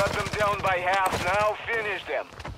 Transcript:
Cut them down by half now. Finish them.